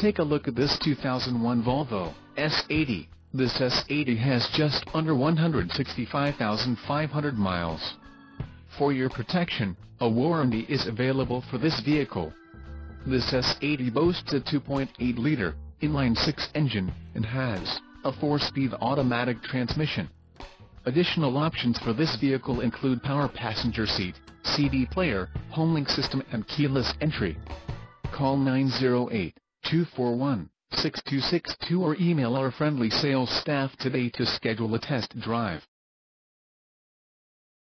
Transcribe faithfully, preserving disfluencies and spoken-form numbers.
Take a look at this two thousand one Volvo S eighty. This S eighty has just under one hundred sixty-five thousand five hundred miles. For your protection, a warranty is available for this vehicle. This S eighty boasts a two point eight liter, inline-six engine, and has a four-speed automatic transmission. Additional options for this vehicle include power passenger seat, C D player, homelink system and keyless entry. Call nine zero eight, two four one, six two six two or email our friendly sales staff today to schedule a test drive.